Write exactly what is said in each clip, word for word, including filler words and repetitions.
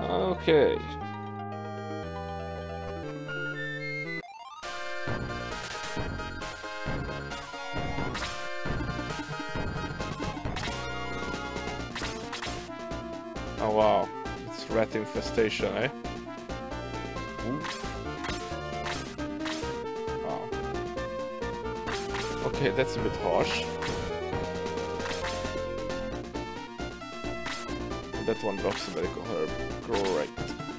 Okay. Oh wow, it's rat infestation, eh? Ooh. Wow. Okay, that's a bit harsh. And that one drops a medical herb. Great.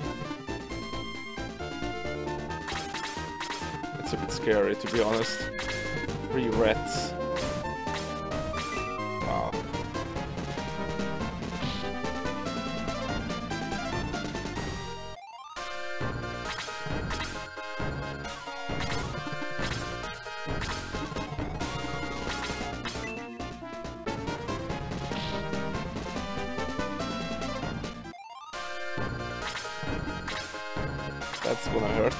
It's a bit scary, to be honest. Three rats. Wow. That's gonna hurt.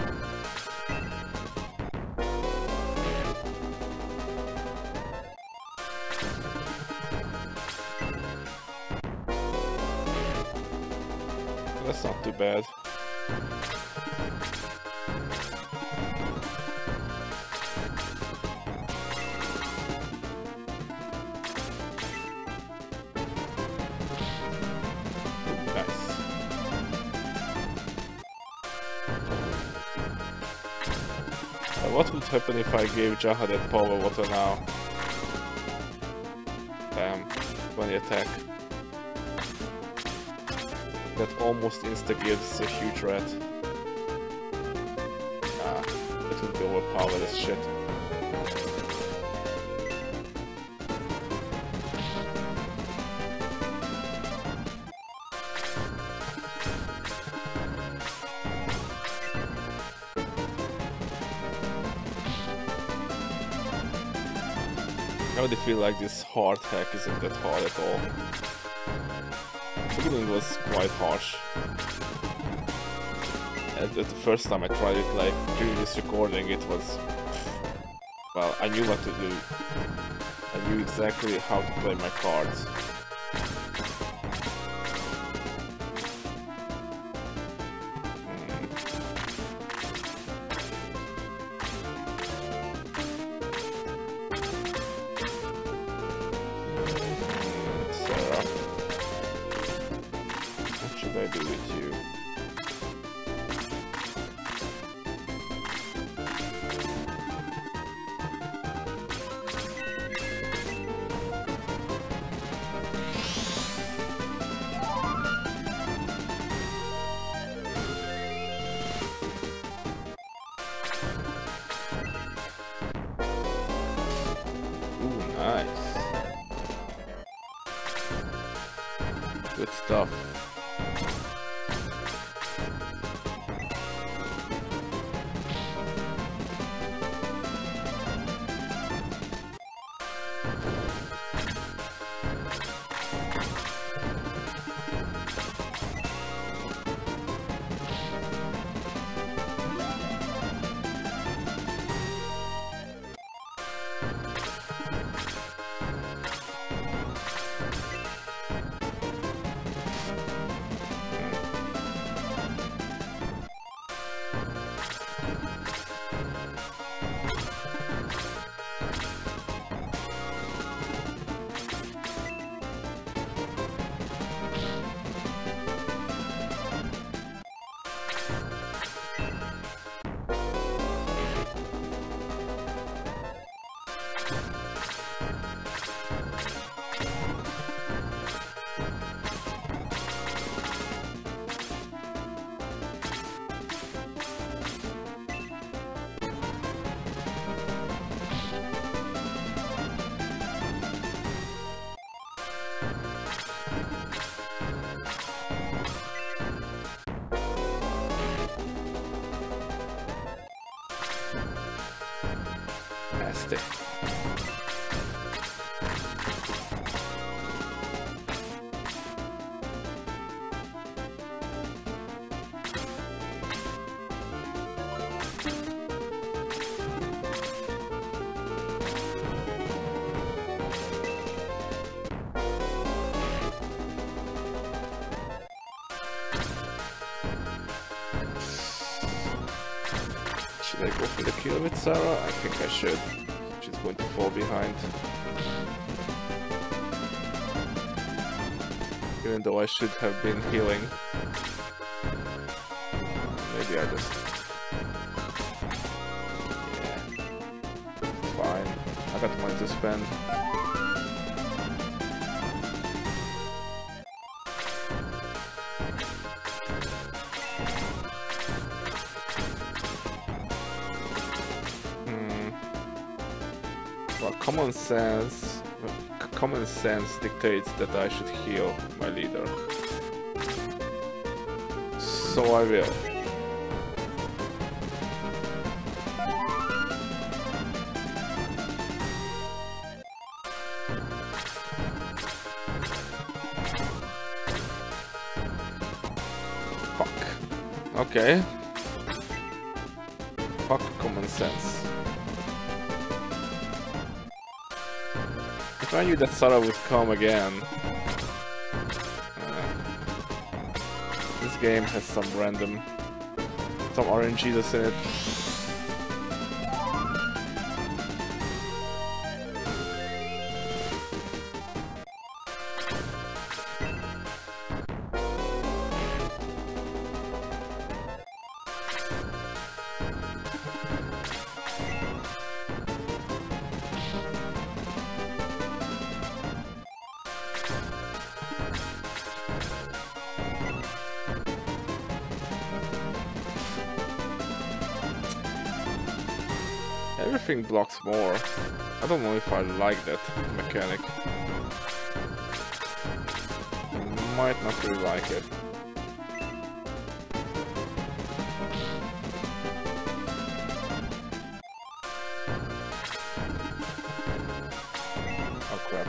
That's not too bad. What would happen if I gave Jaha that power water now? Bam, twenty attack. That almost insta-gives a huge rat. Ah, it would be overpowered as shit. I really feel like this hard hack isn't that hard at all. The beginning was quite harsh. At, at the first time I tried it, like during this recording, it was... Well, I knew what to do. I knew exactly how to play my cards. Good stuff. Nasty. Should I go for the kill with Sarah? I think I should. She's going to fall behind. Even though I should have been healing. Maybe I just... Yeah. Fine. I got money to spend. Hmm. Well, common sense... Common sense dictates that I should heal my leader. So I will. Fuck. Okay. Fuck common sense. If I knew that Sarah would come again. Uh, this game has some random, some R N G that's in it. Everything blocks more. I don't know if I like that mechanic. I might not really like it. Oh crap.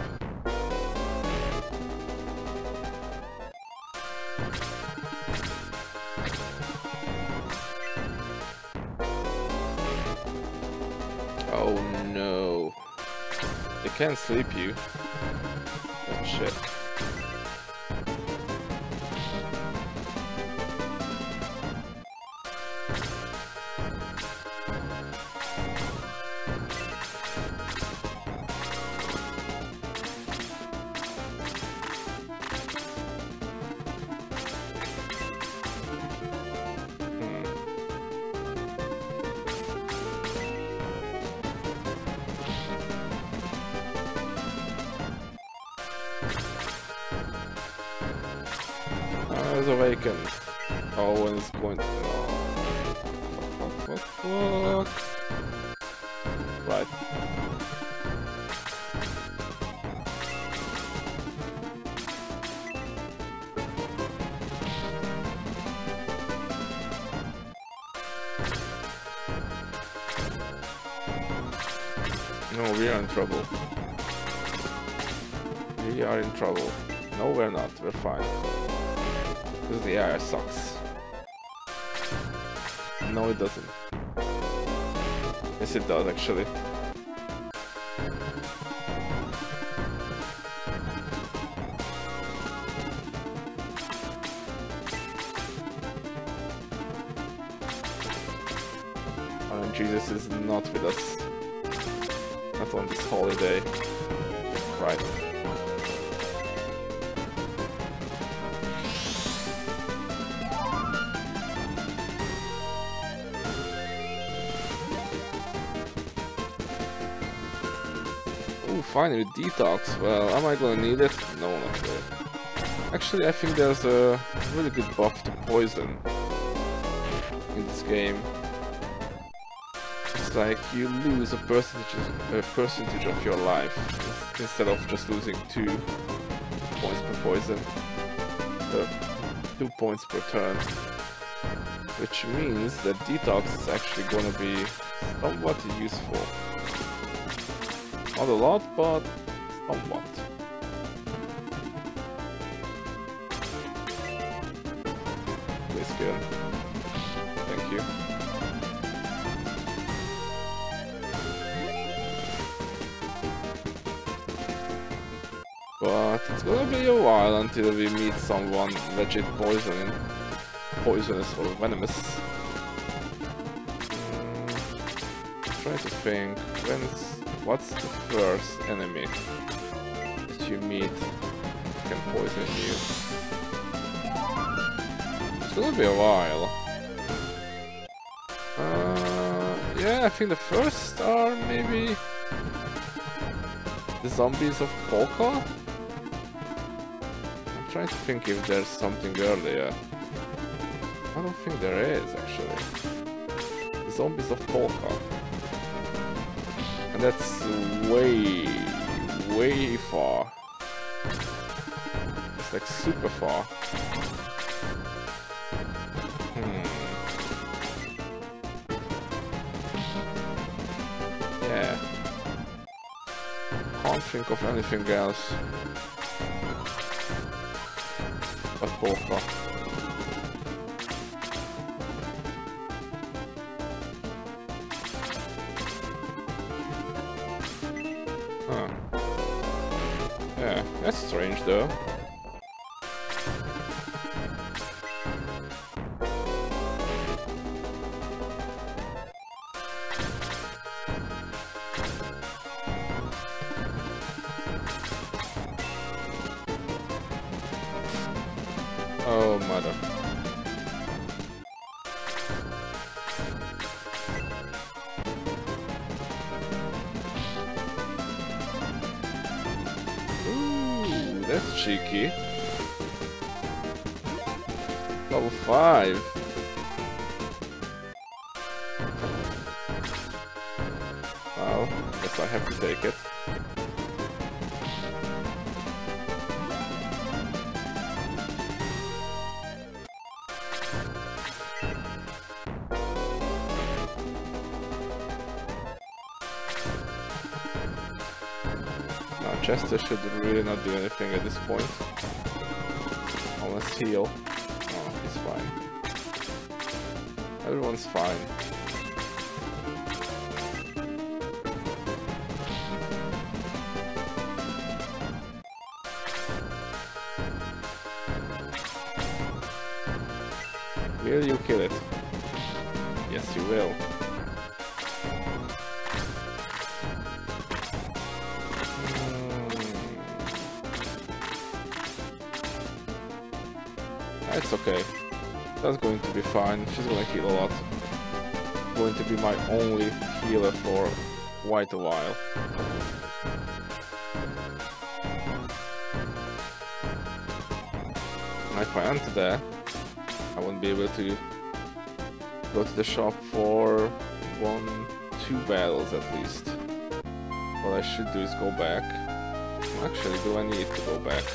Oh no. They can't sleep you. Oh shit. Awakened. Oh, and it's going to... Oh. Fuck, fuck, fuck, fuck. Right. No, we are in trouble. We are in trouble. No, we're not. We're fine. Because the A I sucks. No, it doesn't. Yes, it does, actually. Oh, Jesus is not with us. Not on this holiday. Right. Finally, detox. Well, am I gonna need it? No, not really. Actually, I think there's a really good buff to poison in this game. It's like you lose a percentage, a percentage of your life instead of just losing two points per poison, uh, two points per turn. Which means that detox is actually gonna be somewhat useful. Not a lot, but somewhat. Please kill. Thank you. But it's gonna be a while until we meet someone legit poison, poisonous or venomous. Mm. trying to think, when's, what's the first enemy that you meet that can poison you? It's gonna be a while. Uh, yeah, I think the first are maybe the zombies of Polka? I'm trying to think if there's something earlier. I don't think there is, actually. The zombies of Polka. And that's way, way far. It's like super far. Hmm. Yeah. Can't think of anything else but Polka. Huh. Yeah, that's strange though. Oh, mother. Ooh, that's cheeky. Level five. Well, guess I have to take it. Chester should really not do anything at this point. Unless heal. Oh, he's fine. Everyone's fine. Will you kill it? Yes, you will. It's okay. That's going to be fine. She's gonna heal a lot. Going to be my only healer for quite a while. And if I enter there, I won't be able to go to the shop for one, two battles at least. What I should do is go back. Actually, do I need to go back?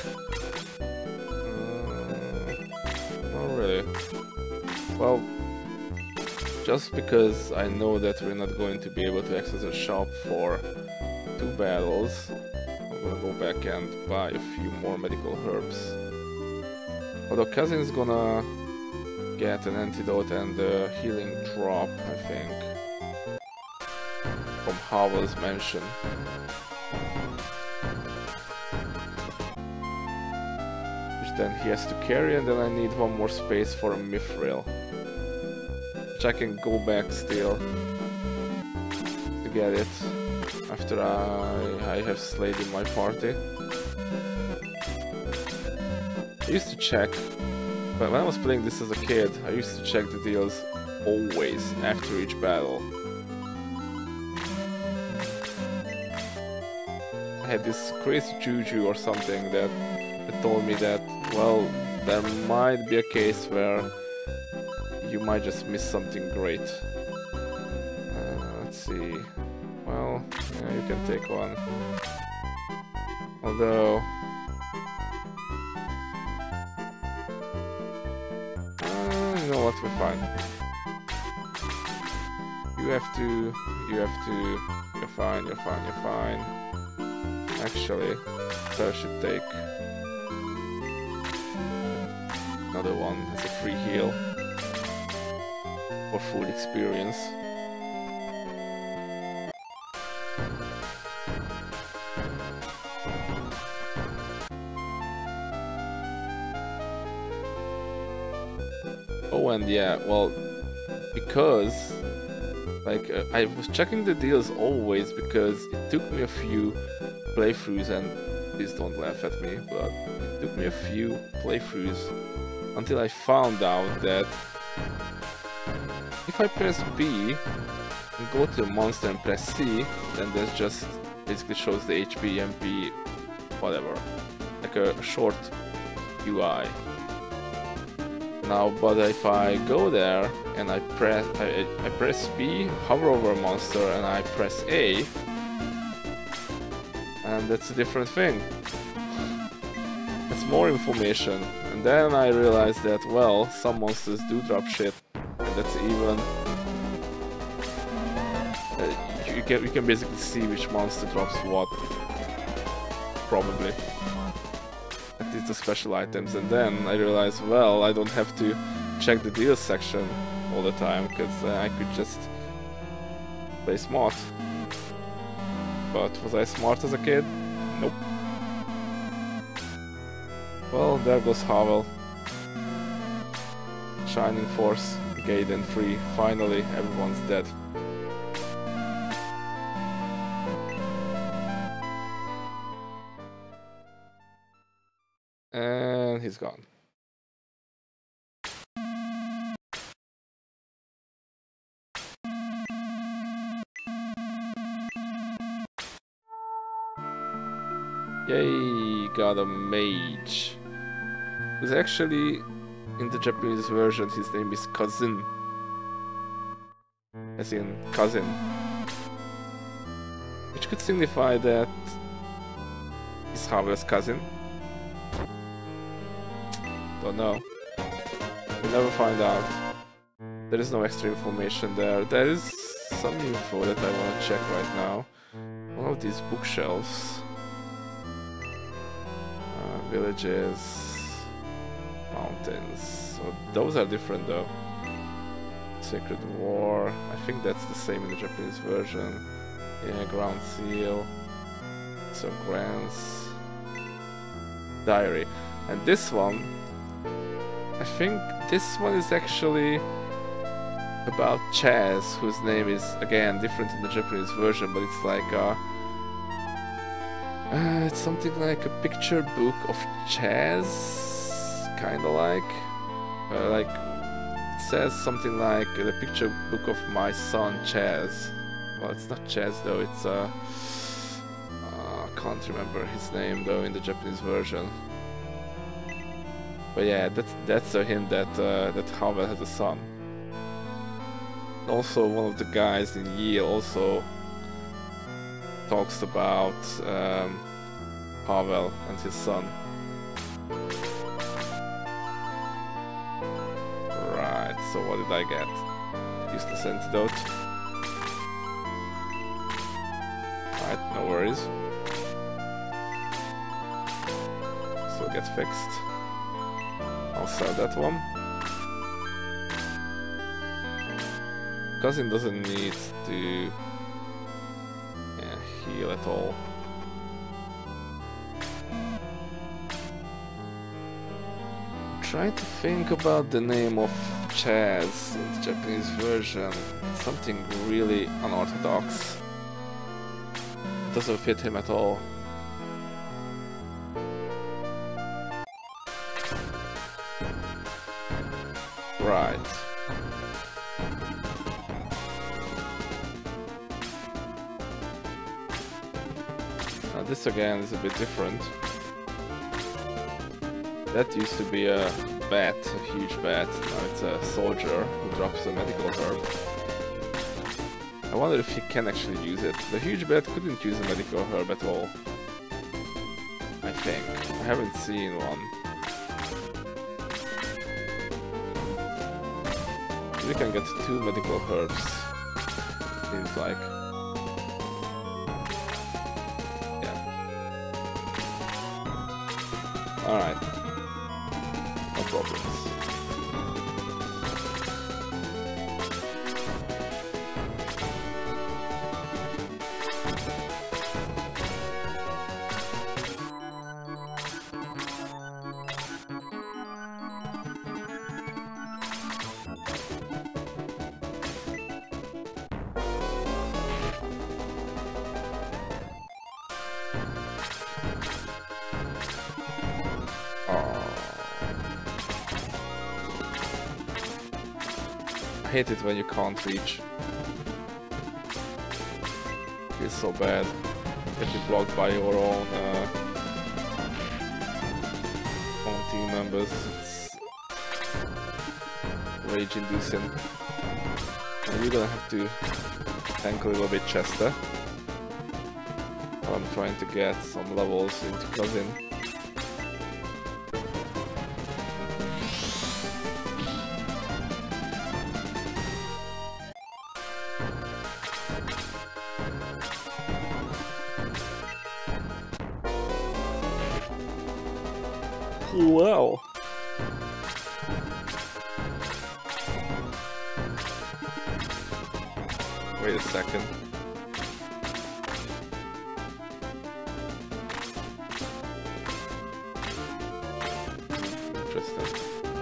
Really? Well, just because I know that we're not going to be able to access the shop for two battles, I'm gonna go back and buy a few more medical herbs. Although Cousin's gonna get an antidote and a healing drop, I think, from Hawel's mansion. Then he has to carry, and then I need one more space for a mithril, which I can go back still to get it after I, I have slayed in my party. I used to check, but when I was playing this as a kid, I used to check the deals always after each battle. I had this crazy juju or something that, that told me that, well, there might be a case where you might just miss something great. Uh, let's see. Well, yeah, you can take one. Although... Uh, you know what, we're fine. You have to... You have to... You're fine, you're fine, you're fine. Actually, so I should take... another one as a free heal for full experience. Oh, and yeah, well, because Like, uh, I was checking the deals always because it took me a few playthroughs, and please don't laugh at me, but it took me a few playthroughs until I found out that if I press B and go to a monster and press C, then there's just basically shows the H P, M P, whatever, like a, a short U I. Now, but if I go there and I press I, I press B, hover over a monster, and I press A, and that's a different thing. That's more information. And then I realized that, well, some monsters do drop shit, and that's even uh, you, you can you can basically see which monster drops what, probably. At least the special items. And then I realized, well, I don't have to check the deals section all the time, because uh, I could just play smart. But was I smart as a kid? Nope. Well, there goes Hawel. Shining Force, Gaiden three. Finally, everyone's dead. And he's gone. Yay, got a mage. Who's actually, in the Japanese version, his name is Cousin. As in, cousin. Which could signify that he's Hawel's cousin. Don't know. We'll never find out. There is no extra information there. There is some info that I want to check right now. One of these bookshelves. Uh, villages. Mountains. So those are different though. Sacred War. I think that's the same in the Japanese version. Yeah, Ground Seal. So Grants. Diary. And this one, I think this one is actually about Chaz, whose name is again different in the Japanese version, but it's like a, uh, it's something like a picture book of Chaz, kinda like, uh, like it says something like uh, the picture book of my son Chaz. Well, it's not Chaz though, it's uh, uh, I can't remember his name though in the Japanese version. But yeah, that's that's a hint that uh, that Hawel has a son. Also, one of the guys in Yale also talks about um, Hawel and his son. Right. So what did I get? Useless antidote. Right. No worries. So it gets fixed. I'll sell that one. Cousin doesn't need to yeah, heal at all. I'm trying to think about the name of Chaz in the Japanese version. It's something really unorthodox. It doesn't fit him at all. Right. Now this again is a bit different. That used to be a bat, a huge bat. Now it's a soldier who drops a medical herb. I wonder if he can actually use it. The huge bat couldn't use a medical herb at all. I think. I haven't seen one. We can get two medical herbs. Seems like. Yeah. Alright. No problems. I hate it when you can't reach. It's so bad. Getting blocked by your own uh, own team members. It's rage-inducing. And you're gonna have to tank a little bit Chester. I'm trying to get some levels into Cousin. Wow. Wait a second. Interesting.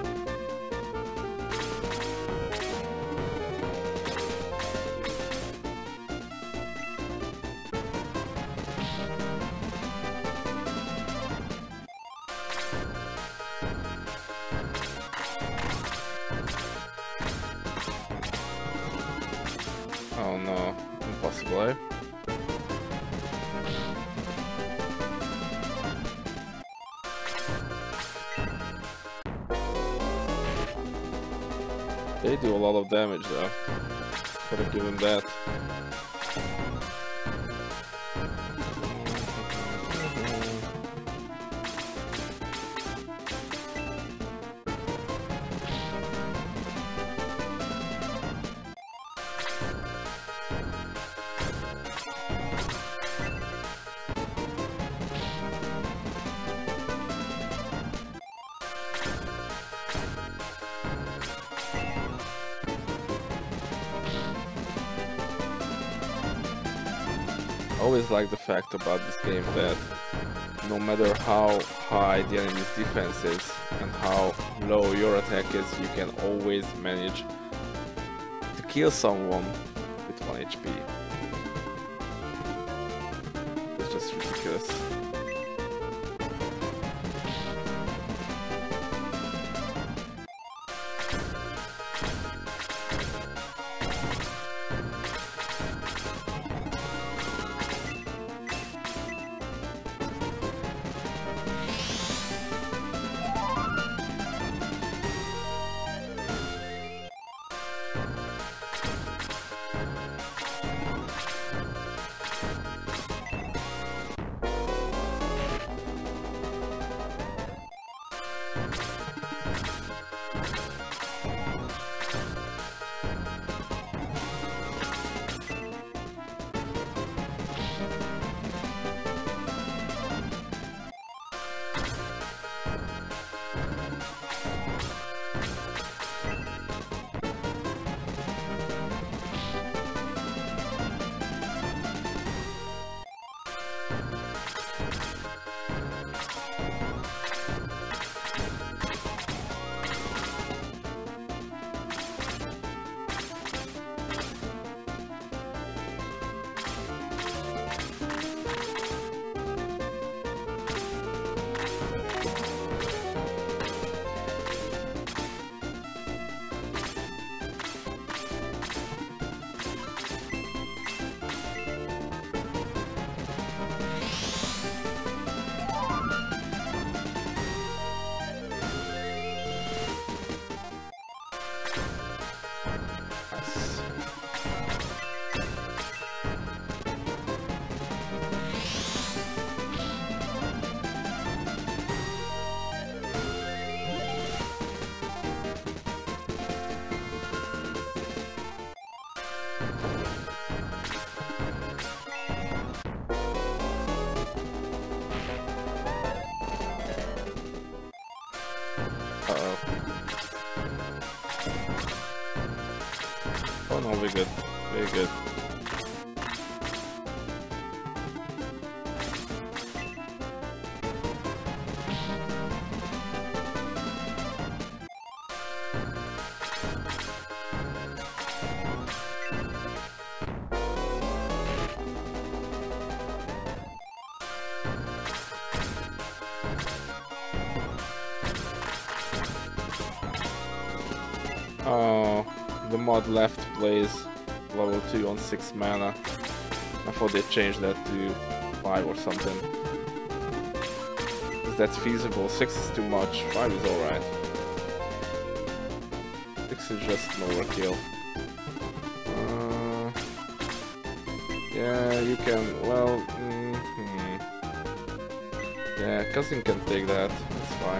Oh no, impossible, eh? They do a lot of damage though. Gotta give him that. I always like the fact about this game that no matter how high the enemy's defense is and how low your attack is, you can always manage to kill someone with one H P. It's just ridiculous. Uh-oh. Oh no, we're good. We're good. Oh, the mod left plays level two on six mana. I thought they changed that to five or something. If that's feasible, six is too much, five is alright. six is just an overkill. Uh, yeah, you can, well, mm-hmm. Yeah, cousin can take that, that's fine.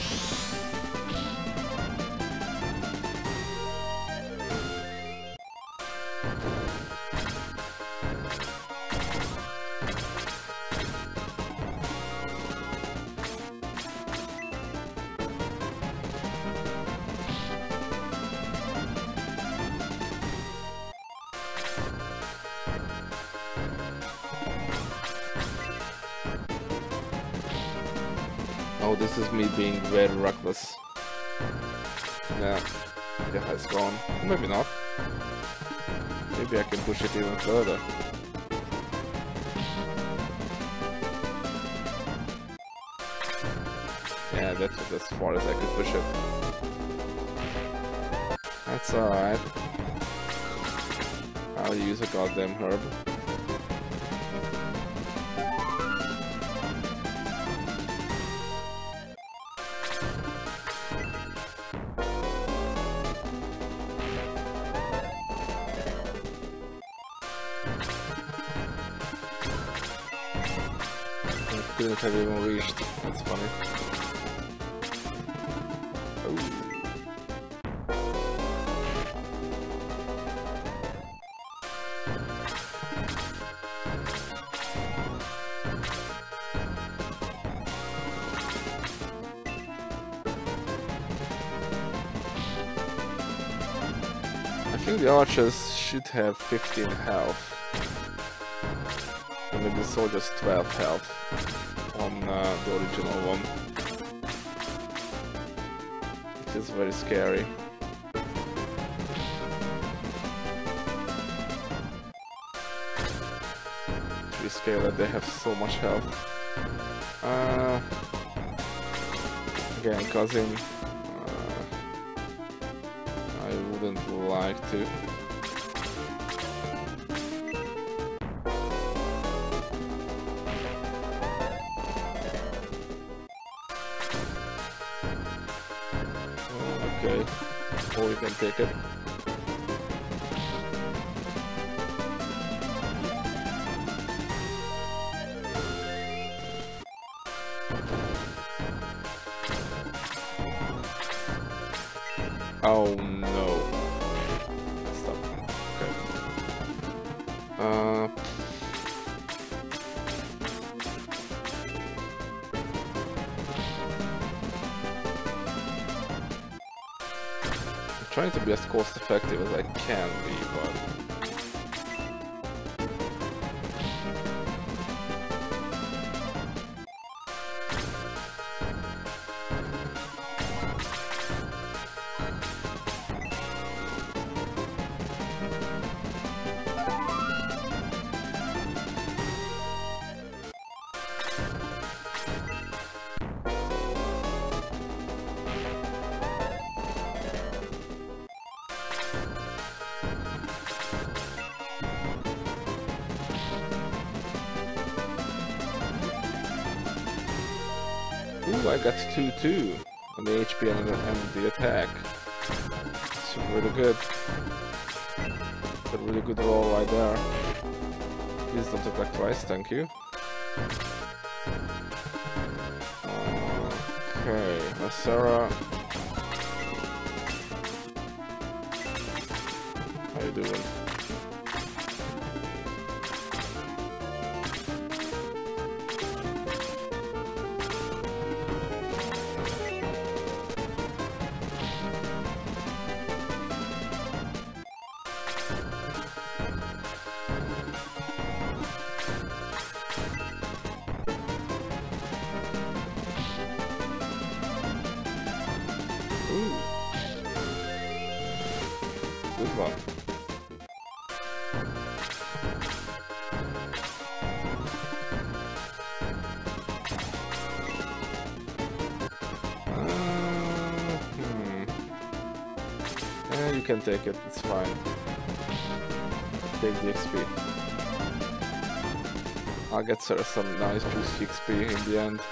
Oh, this is me being very reckless. Yeah, yeah, it's gone. Maybe not. Maybe I can push it even further. Yeah, that's as far as I could push it. That's alright. I'll use a goddamn herb. Couldn't have even reached. That's funny. Ooh. I think the archers should have fifteen health. And maybe the soldiers twelve health. On uh, the original one, which is very scary. It's really scary that they have so much health. Uh, again, cousin, uh, I wouldn't like to. Okay, or you can take it. Oh no. Stop. Okay. Uh trying to be as cost effective as I can be, but ooh, I got two two on the H P and the, and the attack. It's really good. It's a really good roll right there. Please don't attack twice, thank you. Okay, Sarah. How you doing? Good one. Uh, hmm. uh, you can take it, it's fine. Take the X P. I'll get Sarah some nice juicy X P in the end.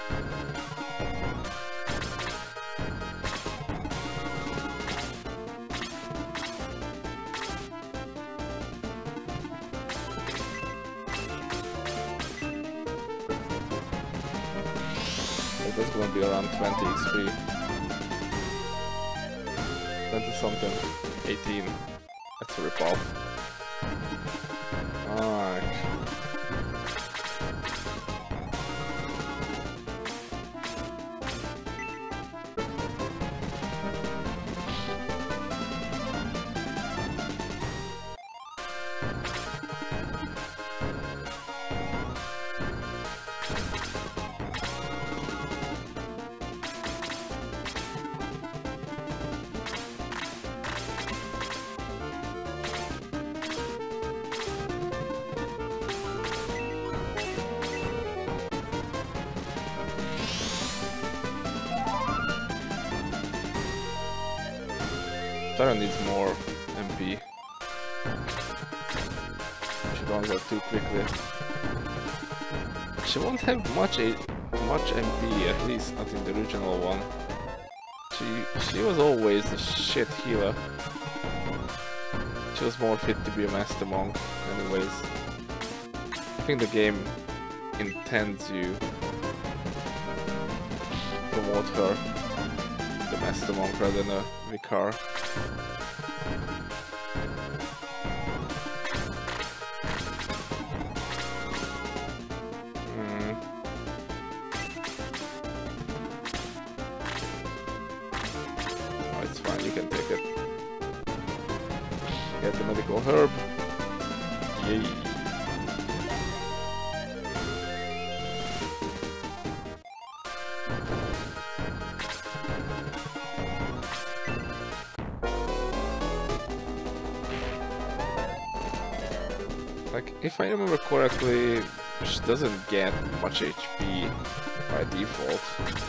That's gonna be around twenty X P. twenty something. eighteen. That's a ripoff. Alright. Tara needs more M P. She runs out too quickly. She won't have much a much M P, at least not in the original one. She she was always a shit healer. She was more fit to be a Master Monk, anyways. I think the game intends you promote her, the Master Monk, rather than a Vicar. Mm. Oh, it's fine, you can take it. Get the medical herb. Yay. Like, if I remember correctly, she doesn't get much H P by default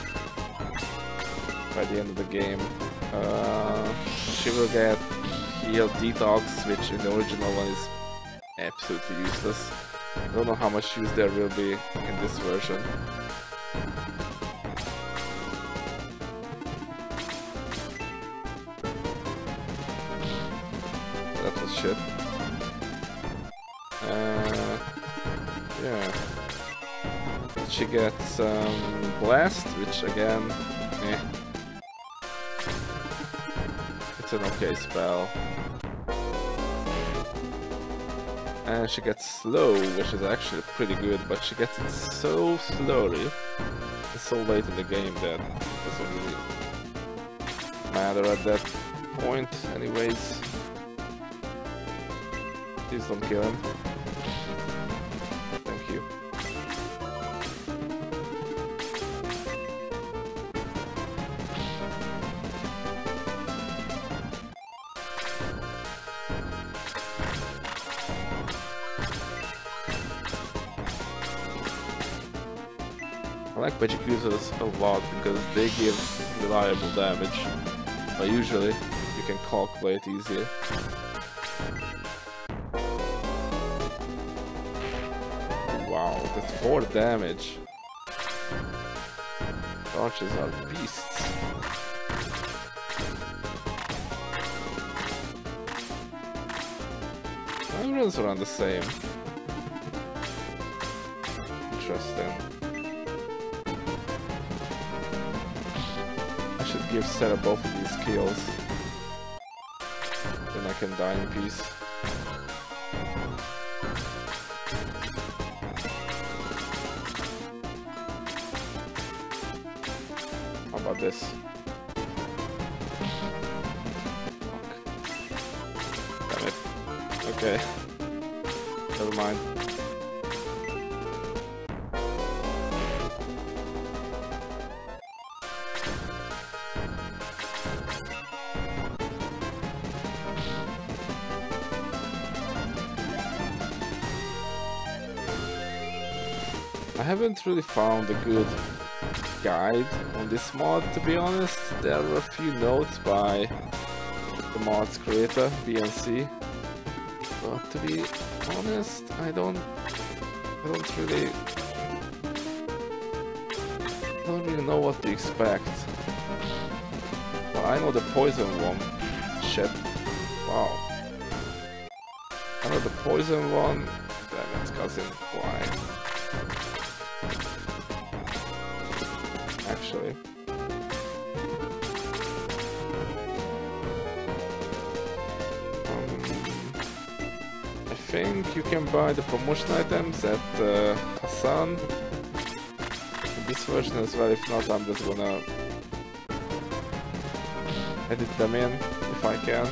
by the end of the game. Uh, she will get heal detox, which in the original one is absolutely useless. I don't know how much use there will be in this version. That was shit. Uh, yeah. She gets um, Blast, which again, eh. It's an okay spell. And she gets Slow, which is actually pretty good, but she gets it so slowly and so late in the game that it doesn't really matter at that point anyways. Please don't kill him. Thank you. I like magic users a lot because they give reliable damage, but usually you can calculate easier. Wow, that's four damage. Archers are beasts. Mine runs around the same. Interesting. I should give Sarah both of these kills. Then I can die in peace. How about this? Fuck. Damn it. Okay. Never mind. I haven't really found a good guide on this mod, to be honest. There are a few notes by the mods creator, B N C. But to be honest, I don't, I don't really, don't really know what to expect. Well, I know the poison one. Shit. Wow. I know the poison one. Damn it, cousin. Why? Actually. I think you can buy the promotion items at uh, Hassan in this version as well. If not, I'm just gonna edit them in if I can.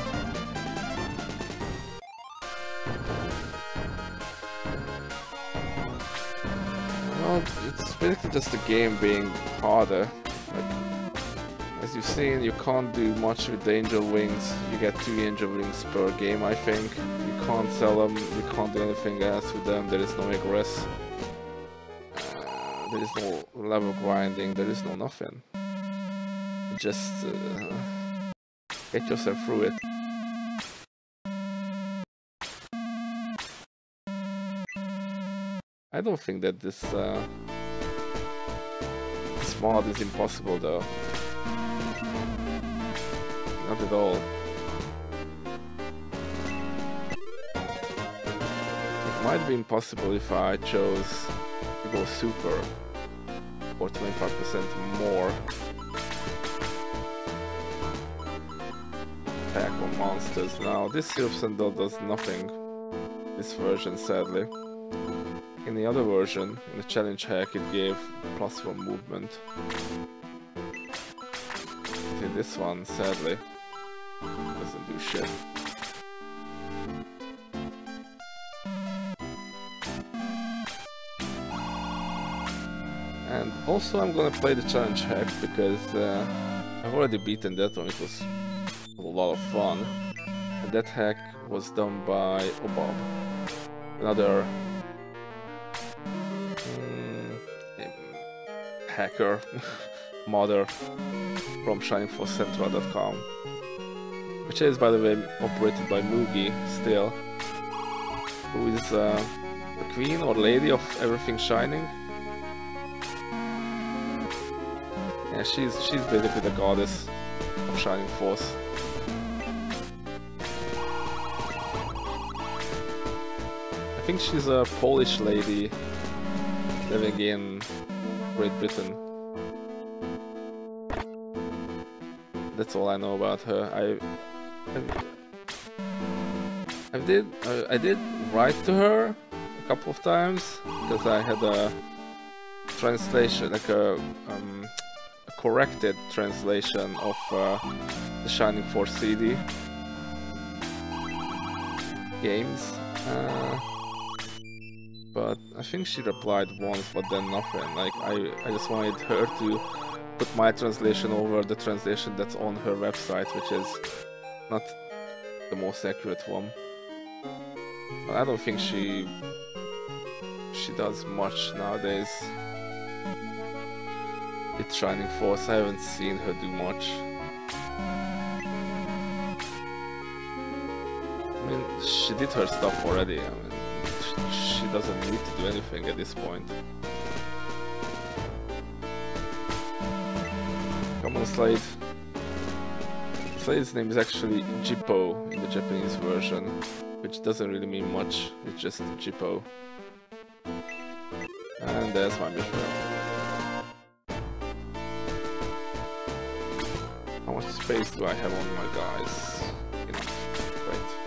Well, it's basically just the game being harder. Like, as you've seen, you can't do much with the angel wings. You get two angel wings per game, I think. You can't sell them, you can't do anything else with them, there is no egress. Uh, there is no level grinding, there is no nothing. Just uh, get yourself through it. I don't think that this, uh, this mod is impossible though. Not at all. It might be impossible if I chose to go super or twenty-five percent more attack on monsters. Now this Syrup Sandal does nothing, this version sadly. In the other version, in the challenge hack, it gave plus one movement. But in this one, sadly, doesn't do shit. And also I'm gonna play the challenge hack because uh, I've already beaten that one, it was a lot of fun. And that hack was done by Obob, another um, hacker, modder from Shining Force Central dot com, which is, by the way, operated by Mugi still, who is uh, the queen or lady of everything Shining. Yeah, she's she's basically the goddess of Shining Force. I think she's a Polish lady living in Great Britain. That's all I know about her. I I, I did I, I did write to her a couple of times because I had a translation, like a, um, a corrected translation of uh, the Shining Force C D games. Uh, but I think she replied once, but then nothing. Like I, I just wanted her to put my translation over the translation that's on her website, which is not the most accurate one. But I don't think she she does much nowadays. It's Shining Force. I haven't seen her do much. I mean, she did her stuff already. I mean, she doesn't need to do anything at this point. Come on, Slade. Slade's name is actually Jippo in the Japanese version, which doesn't really mean much, it's just Jippo. And there's my mission. How much space do I have on my guys? Enough.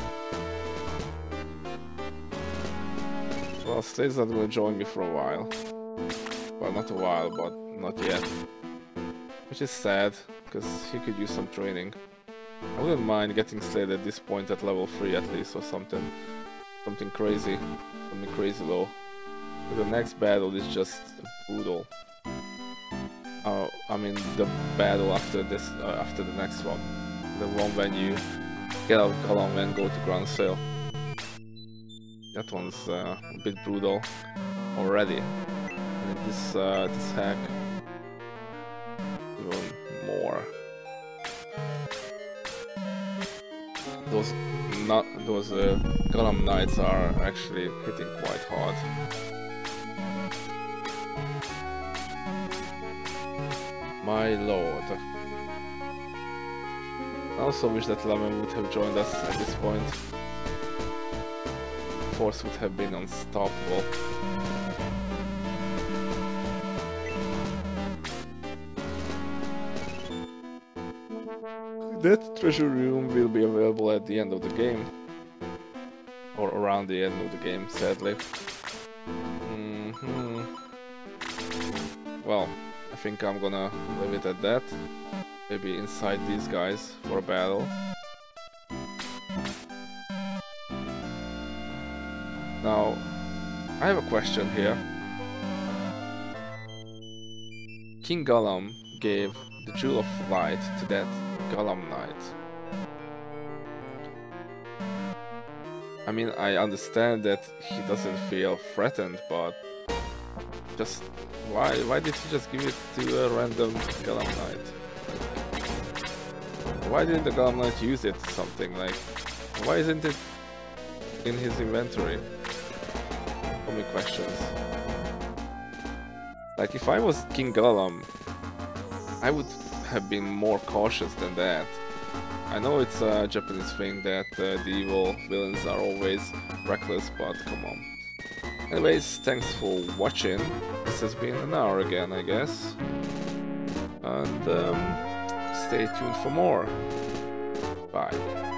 Great. Well, Slade's not going to join me for a while. Well, not a while, but not yet. Which is sad, because he could use some training. I wouldn't mind getting Slade at this point at level three at least, or something. Something crazy. Something crazy low. But the next battle is just brutal. Uh, I mean the battle after this, uh, after the next one. The one when you get out of Galam and go to Grand Sale. That one's uh, a bit brutal already. And this, uh, this hack, even more. those not those uh, Galam Knights are actually hitting quite hard. My lord. I also wish that Lemon would have joined us at this point. Force would have been unstoppable. That treasure room will be available at the end of the game. Or around the end of the game, sadly. Mm-hmm. Well, I think I'm gonna leave it at that. Maybe inside these guys for a battle. Now, I have a question here. King Galam gave the Jewel of Light to that Galam Knight. I mean, I understand that he doesn't feel threatened, but just why why did he just give it to a random Galam Knight? Why didn't the Galam Knight use it to something? Like, why isn't it in his inventory? So many questions. Like, if I was King Galam, I would have been more cautious than that. I know it's a Japanese thing that uh, the evil villains are always reckless, but come on. Anyways, thanks for watching. This has been an hour again, I guess. And um, stay tuned for more. Bye.